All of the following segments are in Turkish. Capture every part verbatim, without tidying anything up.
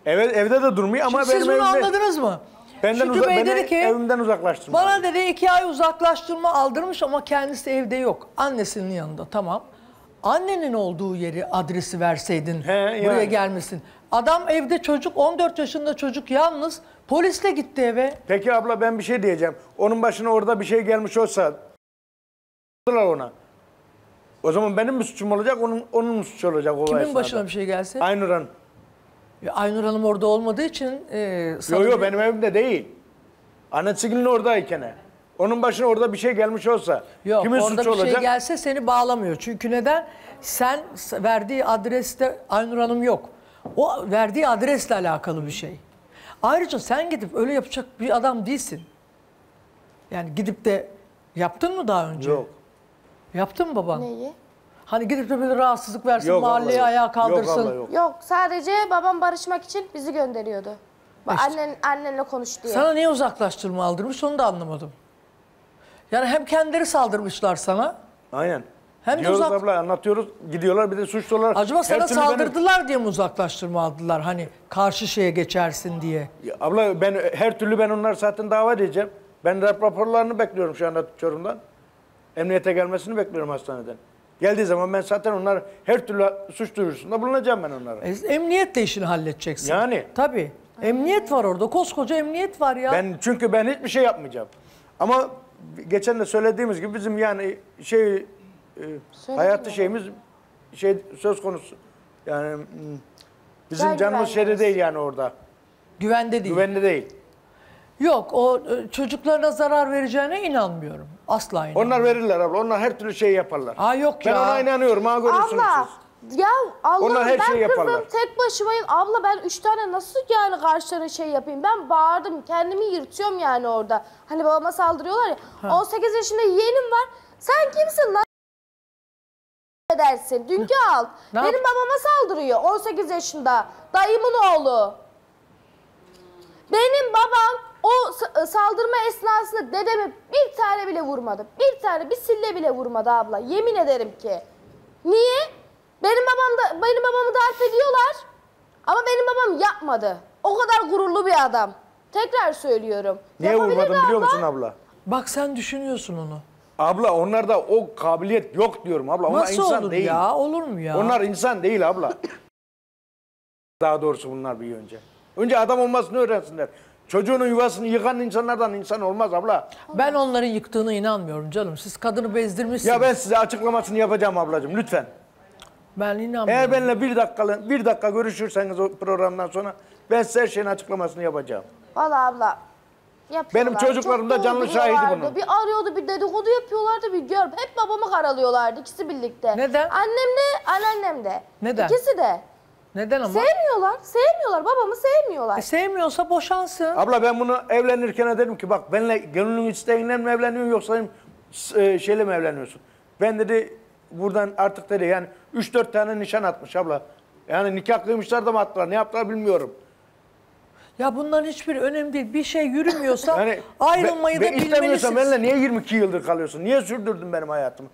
Evet, evde de durmuyor ama Şimdi benim siz bunu evimde... anladınız mı? Benden Şükrü uza, Bey beni dedi ki, evimden uzaklaştırma. Bana dedi iki ay uzaklaştırma aldırmış ama kendisi evde yok. Annesinin yanında, tamam. Annenin olduğu yeri adresi verseydin He, yani. buraya gelmesin. Adam evde çocuk, on dört yaşında çocuk yalnız, polisle gitti eve. Peki abla ben bir şey diyeceğim. Onun başına orada bir şey gelmiş olsa ona. O zaman benim mi suçum olacak, onun onun mu suçu olacak o Kimin esnada? başına bir şey gelse? Aynur Hanım. Ya Aynur Hanım orada olmadığı için... E, Yok yok bir... benim evimde değil. Annesi oradayken. Onun başına orada bir şey gelmiş olsa Yok, kimin orada suçu bir şey olacak? gelse seni bağlamıyor. Çünkü neden? Sen verdiği adreste Aynur Hanım yok. O verdiği adresle alakalı bir şey. Ayrıca sen gidip öyle yapacak bir adam değilsin. Yani gidip de yaptın mı daha önce? Yok. Yaptın mı baban? Neyi? Hani gidip de böyle rahatsızlık versin, Yok mahalleye abla, ayağa yok. kaldırsın. Yok abla, yok. Yok, sadece babam barışmak için bizi gönderiyordu. Bak, İşte. annen annenle konuş diye. Sana niye uzaklaştırma aldırmış onu da anlamadım. Yani hem kendileri saldırmışlar sana. Aynen. Hem de Diyoruz uzak... abla anlatıyoruz. Gidiyorlar bir de suçlu olarak. Acaba sana her türlü benim- saldırdılar diye mi uzaklaştırma aldılar? Hani karşı şeye geçersin diye. Ya abla ben her türlü ben onlar zaten dava edeceğim. Ben rap raporlarını bekliyorum şu anda Çorum'dan. Emniyete gelmesini bekliyorum hastaneden. Geldiği zaman ben zaten onlar her türlü suç duyurusunda bulunacağım ben onlara. E, emniyetle işini halledeceksin. Yani. Tabii. Emniyet var orada. Koskoca emniyet var ya. Ben çünkü ben hiçbir şey yapmayacağım. Ama geçen de söylediğimiz gibi bizim yani şey e, hayatı şeyimiz şey söz konusu. Yani hmm, bizim Gel canımız şeyde güvenliyiz. değil yani orada. Güvende değil. Güvenli değil. Yok o e, çocuklarına zarar vereceğine inanmıyorum. Asla inanmıyorum. Onlar verirler abla. Onlar her türlü şey yaparlar. Aa yok Ben ya. ona inanıyorum. Ha görürsünüz Abla, siz. ya Allah'ım Onlar her ben şeyi kızım yaparlar. tek başımayım. Abla ben üç tane nasıl yani karşılarına şey yapayım? Ben bağırdım, kendimi yırtıyorum yani orada. Hani babama saldırıyorlar ya. on sekiz yaşında yeğenim var. Sen kimsin lan? Edersin. Dünkü al. Ne Benim yap- babama saldırıyor on sekiz yaşında. Dayımın oğlu. Benim babam o sa- saldırma esnasında dedemi bir tane bile vurmadı. Bir tane, bir sille bile vurmadı abla. Yemin ederim ki. Niye? Benim babam da benim babamı darp ediyorlar. Ama benim babam yapmadı. O kadar gururlu bir adam. Tekrar söylüyorum. Niye Yapabilirdi vurmadın biliyor abla. musun abla? Bak sen düşünüyorsun onu. Abla onlarda o kabiliyet yok diyorum abla. Onlar Nasıl insan olur değil. ya? Olur mu ya? Onlar insan değil abla. Daha doğrusu bunlar bir önce. Önce adam olmasını öğrensinler. Çocuğunun yuvasını yıkan insanlardan insan olmaz abla. Ben onların yıktığına inanmıyorum canım. Siz kadını bezdirmişsiniz. Ya ben size açıklamasını yapacağım ablacığım lütfen. Ben inanmıyorum. Eğer benimle bir dakika, bir dakika görüşürseniz o programdan sonra ben size her şeyin açıklamasını yapacağım. Vallahi abla. Yapıyorlar. Benim çocuklarım da Çok canlı şahidi dolduruyorlardı. bunun. Bir arıyordu, bir dedikodu yapıyorlardı, bir gör. Hep babamı karalıyorlardı ikisi birlikte. Neden? Annem de, anneannem de. Neden? İkisi de. Neden ama? Sevmiyorlar, sevmiyorlar. Babamı sevmiyorlar. E, sevmiyorsa boşansın. Abla ben bunu evlenirken dedim ki bak benimle gönlünün isteğiyle mi evleniyorsun yoksa e, şeyle mi evleniyorsun? Ben dedi buradan artık dedi yani üç dört tane nişan atmış abla. Yani nikah kıymışlar da mı attılar ne yaptılar bilmiyorum. Ya bunların hiçbir önemli değil. Bir şey yürümüyorsa Yani ayrılmayı ben, da ben istemiyorsam bilmelisiniz. benimle niye yirmi iki yıldır kalıyorsun? Niye sürdürdün benim hayatımı?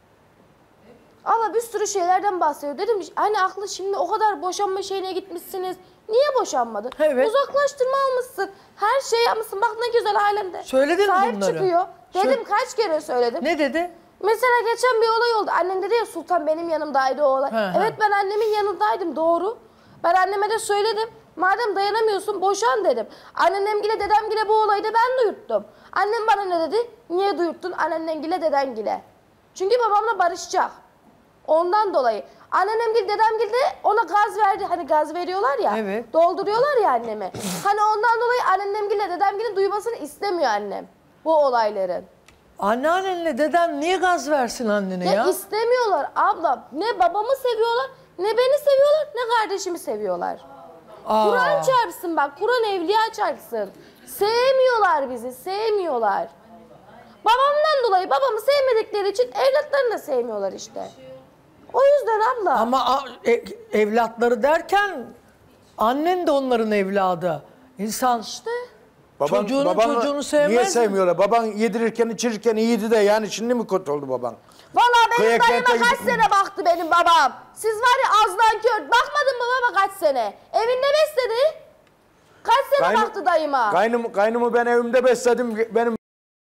Allah bir sürü şeylerden bahsediyor. Dedim hani aklı şimdi o kadar boşanma şeyine gitmişsiniz. Niye boşanmadın? Evet. Uzaklaştırma almışsın. Her şey yapmışsın. Bak ne güzel halinde. Söyledin mi Sahip bunları? çıkıyor. Dedim Sö- kaç kere söyledim. Ne dedi? Mesela geçen bir olay oldu. Annem dedi ya Sultan benim yanımdaydı o olay. He, he. Evet ben annemin yanındaydım doğru. Ben anneme de söyledim. Madem dayanamıyorsun boşan dedim. Anneannemgile dedemgile bu olayı da ben duyurttum. Annem bana ne dedi? Niye duyurttun anneannemgile dedemgile? Çünkü babamla barışacak. Ondan dolayı. Anneannemgil dedemgil de ona gaz verdi. Hani gaz veriyorlar ya. Evet. Dolduruyorlar ya anneme. Hani ondan dolayı anneannemgille dedemgilin duymasını istemiyor annem. Bu olayların. Anneannenle deden niye gaz versin annene Ya, ya? istemiyorlar abla. Ne babamı seviyorlar, ne beni seviyorlar, ne kardeşimi seviyorlar. Aa. Kur'an çarpsın bak, Kur'an evliya çarpsın. Sevmiyorlar bizi, sevmiyorlar. Babamdan dolayı babamı sevmedikleri için evlatlarını da sevmiyorlar işte. O yüzden abla. Ama a- e- evlatları derken annen de onların evladı. İnsan işte Çocuğunun babanı çocuğunu sevmez niye mi? sevmiyorlar? Baban yedirirken içirirken iyiydi de yani şimdi mi kötü oldu baban? vallahi benim Köye dayıma kente kaç gidip- sene baktı benim babam. Siz var ya azdan kör. Bakmadın mı baba kaç sene? Evinde besledi. sene Kaynım- baktı dayıma. Kaynım, kaynımı ben evimde besledim. Benim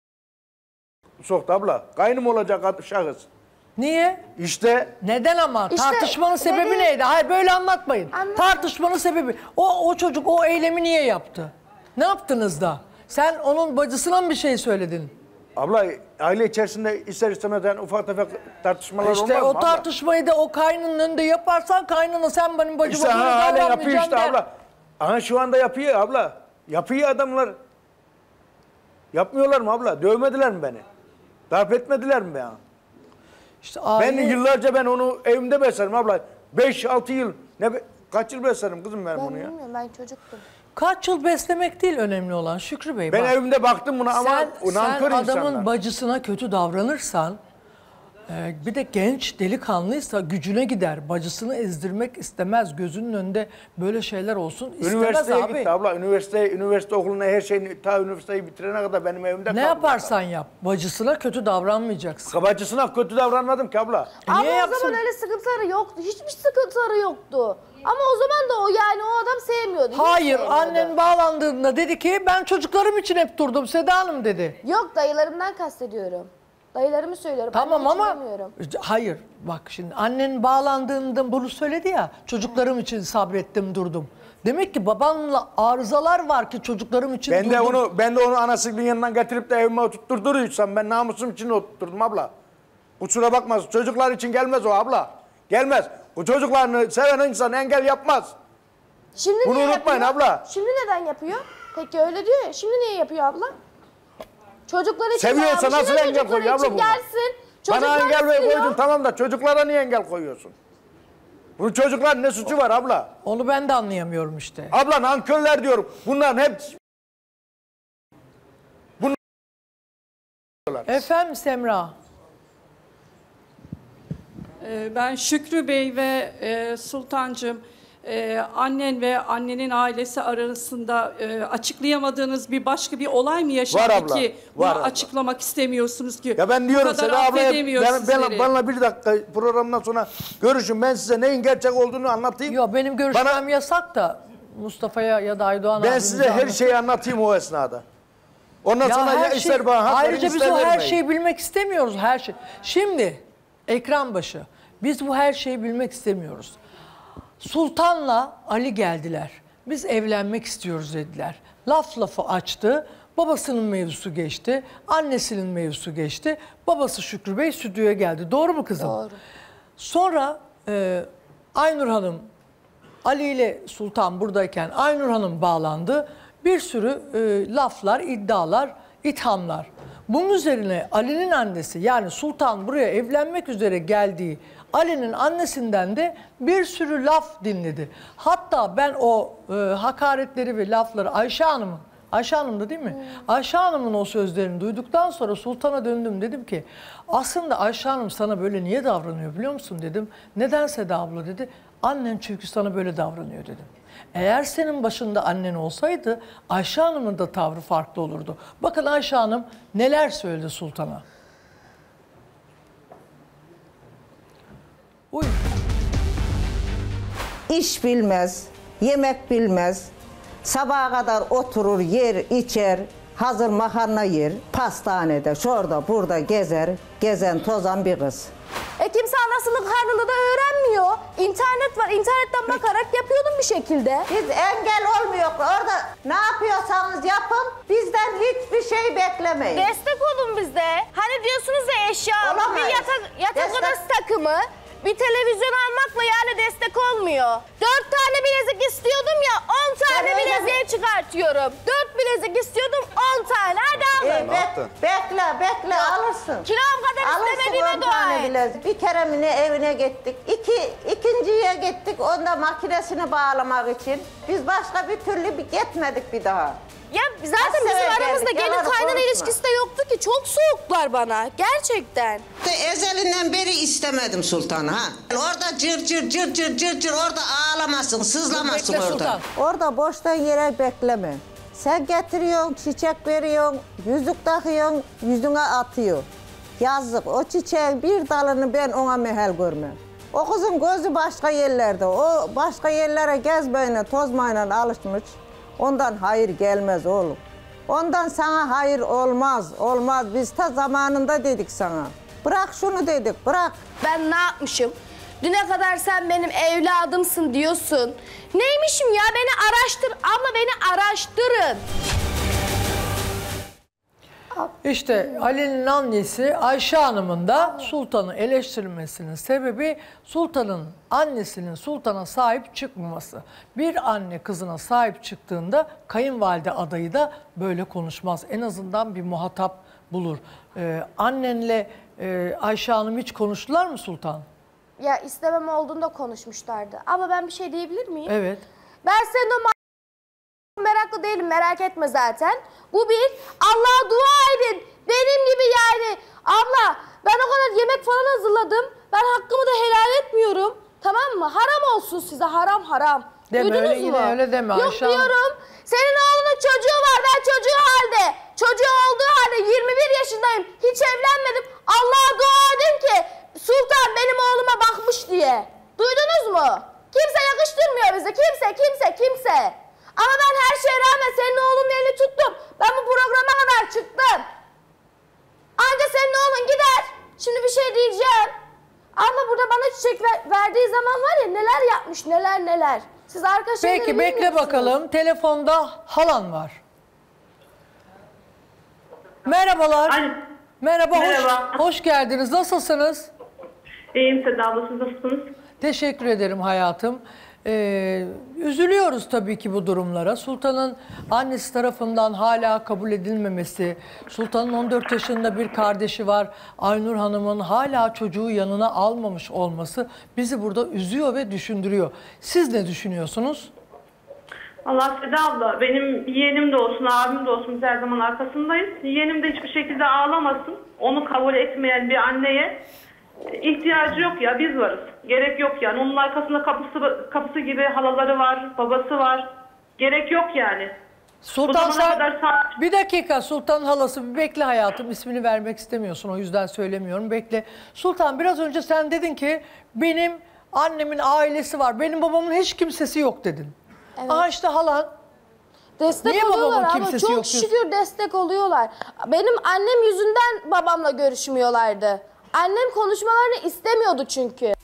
soktu abla. Kaynım olacak şahıs. Niye? İşte Neden ama? İşte Tartışmanın sebebi dedi- neydi? Hayır böyle anlatmayın. Anlat. Tartışmanın sebebi. O, o çocuk o eylemi niye yaptı? Ne yaptınız da? Sen onun bacısına mı bir şey söyledin? abla aile içerisinde ister istemez yani ufak tefek tartışmalar İşte olmaz mı o abla? tartışmayı da o kaynının önünde yaparsan kaynana sen benim bacıma İşte böyle ha, halen yapıyor davranmayacaksın işte der. abla. Aha şu anda yapıyor abla. Yapıyor adamlar. Yapmıyorlar mı abla? Dövmediler mi beni? Darp etmediler mi beni? İşte Ben aile- yıllarca ben onu evimde beslerim abla. beş altı yıl. Ne be- kaç yıl beslerim kızım ben Ben bunu ya? bilmiyorum, ben çocuktum. Kaç yıl beslemek değil önemli olan Şükrü Bey. Ben bak. evimde baktım buna ama sen, o sen nankör adamın insanlar. bacısına kötü davranırsan e, bir de genç delikanlıysa gücüne gider. Bacısını ezdirmek istemez. Gözünün önünde böyle şeyler olsun istemez Üniversiteye abi. gitti abla. Üniversite, üniversite okuluna her şeyini ta üniversiteyi bitirene kadar benim evimde kaldı. Ne yaparsan yap. Bacısına kötü davranmayacaksın. Kabacısına kötü davranmadım ki abla. E Ama niye o yapsın? zaman öyle sıkıntıları yoktu. Hiçbir sıkıntıları yoktu. Ama o zaman da o yani o adam sevmiyordu. hiç Hayır sevmiyordu. annen bağlandığında dedi ki ben çocuklarım için hep durdum Seda Hanım dedi. Yok, dayılarımdan kastediyorum. Dayılarımı söylüyorum. Tamam annem için ama demiyorum. hayır bak şimdi annen bağlandığında bunu söyledi ya çocuklarım için sabrettim durdum. Demek ki babanla arızalar var ki çocuklarım için Ben durdum. de onu ben de onu anasının yanından getirip de evime oturtturduruyorsam ben namusum için oturtturdum abla. Kusura bakma çocuklar için gelmez o abla. Gelmez. Bu çocuklarını seven insan engel yapmaz. Şimdi Bunu niye unutmayın yapıyor? abla. Şimdi neden yapıyor? Peki öyle diyor ya. Şimdi niye yapıyor abla? Çocuklar için Seviyorsa yapmış, nasıl yine engel çocuklar koyuyor abla için buna? gelsin. Bana Çocuklar engel ver istiyor. koydun tamam da çocuklara niye engel koyuyorsun? Bu çocuklar ne suçu var abla? Onu ben de anlayamıyorum işte. Abla nankörler diyorum. Bunların hepsi Efendim Semra. Ee, Ben Şükrü Bey ve e, Sultancığım, e, annen ve annenin ailesi arasında e, açıklayamadığınız bir başka bir olay mı yaşandı Var abla, ki var bunu abla. açıklamamak istemiyorsunuz ki? Ya ben diyorum Bu kadar Seda ablaya affedemiyor ben, ben, sizleri. bana bir dakika programdan sonra görüşün ben size neyin gerçek olduğunu anlatayım. Yok benim görüşmem Bana- yasak da Mustafa'ya ya da Aydoğan Ben abimize size her anlatayım. şeyi anlatayım o esnada. Ondan Ya sonra ya her ister şey, bana hak verin ayrıca biz ister o her vermeyin. şeyi bilmek istemiyoruz her şey. Şimdi ekran başı biz bu her şeyi bilmek istemiyoruz. Sultan'la Ali geldiler. Biz evlenmek istiyoruz dediler. Laf lafı açtı. Babasının mevzusu geçti. Annesinin mevzusu geçti. Babası Şükrü Bey stüdyoya geldi. Doğru mu kızım? Doğru. Sonra e, Aynur Hanım, Ali ile Sultan buradayken Aynur Hanım bağlandı. Bir sürü e, laflar, iddialar, ithamlar. Bunun üzerine Ali'nin annesi yani Sultan buraya evlenmek üzere geldiği Ali'nin annesinden de bir sürü laf dinledi. Hatta ben o e, hakaretleri ve lafları Ayşe Hanım'ın, Ayşe Hanım'dı değil mi? Ayşe Hanım'ın o sözlerini duyduktan sonra Sultan'a döndüm dedim ki aslında Ayşe Hanım sana böyle niye davranıyor biliyor musun dedim. Neden Seda abla dedi. Annen çünkü sana böyle davranıyor dedim. Eğer senin başında annen olsaydı Ayşe Hanım'ın da tavrı farklı olurdu. Bakın Ayşe Hanım neler söyledi Sultan'a. Uy. İş bilmez, yemek bilmez. Sabaha kadar oturur, yer, içer, hazır makarna yer. Pastanede, şurada, burada gezer, gezen, tozan bir kız. E kimse anasının karnını da öğrenmiyor. İnternet var. İnternetten bakarak yapıyordum bir şekilde. Biz engel olmuyor. Orada ne yapıyorsanız yapın, bizden hiçbir şey beklemeyin. Destek olun bizde. Hani diyorsunuz ya eşya, Olamayız. bir yatak, yatak Destek- odası takımı, bir televizyon almakla yani destek olmuyor. Dört tane bilezik istiyordum ya, on tane Sen öyle bileziğe çıkartıyorum. Dört bilezik istiyordum, on tane. Hadi Ee, alın. bek- bekle, bekle, alırsın. Kiram kadar Alırsın istemediğime on dua tane et. bilezik. Bir kere mi ne evine gittik. İki, ikinciye gittik. Onda makinesini bağlamak için. Biz başka bir türlü bir gitmedik bir daha. Ya zaten Nasıl bizim öyle aramızda dedik? gelin Yalan kaynana konuşma. ilişkisi de yoktu ki. Çok soğuklar bana. Gerçekten. De ezelinden beri istemedim Sultan'ı ha. Orada cır cır cır cır cır cır orada ağlamasın, sızlamasın Bekle orada. Sultan. Orada boştan yere bekleme. Sen getiriyorsun, çiçek veriyorsun, yüzük takıyorsun, yüzüne atıyor. Yazık, o çiçeğin bir dalını ben ona mehel görmem. O kızın gözü başka yerlerde, o başka yerlere gezmeyle, tozmayla alışmış. Ondan hayır gelmez oğlum. Ondan sana hayır olmaz, olmaz. Biz ta zamanında dedik sana. Bırak şunu dedik, bırak. Ben ne yapmışım? Düne kadar sen benim evladımsın diyorsun. Neymişim ya? Beni araştır. Abla beni araştırın. İşte Ali'nin annesi Ayşe Hanım'ın da Sultan'ı eleştirmesinin sebebi Sultan'ın annesinin Sultan'a sahip çıkmaması. Bir anne kızına sahip çıktığında kayınvalide adayı da böyle konuşmaz. En azından bir muhatap bulur. Ee, annenle e, Ayşe Hanım hiç konuştular mı Sultan? Ya istemem olduğunda konuşmuşlardı. Ama ben bir şey diyebilir miyim? Evet. Ben senin o ma- meraklı değilim, merak etme zaten. Bu bir, Allah'a dua edin. Benim gibi yani. Abla ben o kadar yemek falan hazırladım. Ben hakkımı da helal etmiyorum. Tamam mı? Haram olsun size, haram haram. Deme Duydunuz öyle, mu? yine öyle deme Yok Ayşe Hanım. diyorum. Senin oğlunun çocuğu var. Ben çocuğu halde. Çocuğu olduğu halde yirmi bir yaşındayım. Hiç evlenmedim. Allah'a dua edin ki Sultan benim oğluma bakmış diye. Duydunuz mu? Kimse yakıştırmıyor bize. Kimse, kimse, kimse. Ama ben her şeye rağmen senin oğlunun elini tuttum. Ben bu programa kadar çıktım. Anca senin oğlun gider. Şimdi bir şey diyeceğim. Abla burada bana çiçek ver- verdiği zaman var ya neler yapmış, neler neler. Siz arka şeyleri Peki bekle bilmiyorsunuz. bakalım. Telefonda halan var. Merhabalar. Alo. Merhaba, hoş, Merhaba. hoş geldiniz. Nasılsınız? İyiyim Seda abla, siz nasılsınız? Teşekkür ederim hayatım. Ee, üzülüyoruz tabii ki bu durumlara. Sultan'ın annesi tarafından hala kabul edilmemesi, Sultan'ın on dört yaşında bir kardeşi var, Aynur Hanım'ın hala çocuğu yanına almamış olması bizi burada üzüyor ve düşündürüyor. Siz ne düşünüyorsunuz? Allah Seda abla, benim yeğenim de olsun, abim de olsun, biz her zaman arkasındayız. Yeğenim de hiçbir şekilde ağlamasın. Onu kabul etmeyen bir anneye ihtiyacı yok ya, biz varız. Gerek yok yani. Onun arkasında kapısı kapısı gibi halaları var, babası var. Gerek yok yani. Sultan zamana sen... kadar sağ- Bir dakika Sultan halası, bir bekle hayatım. İsmini vermek istemiyorsun, o yüzden söylemiyorum. Bekle. Sultan, biraz önce sen dedin ki benim annemin ailesi var, benim babamın hiç kimsesi yok dedin. Evet. Aa işte halan. Destek Niye babamın oluyorlar ama kimsesi çok yok diyorsun? şükür destek oluyorlar. Benim annem yüzünden babamla görüşmüyorlardı. Annem konuşmalarını istemiyordu çünkü.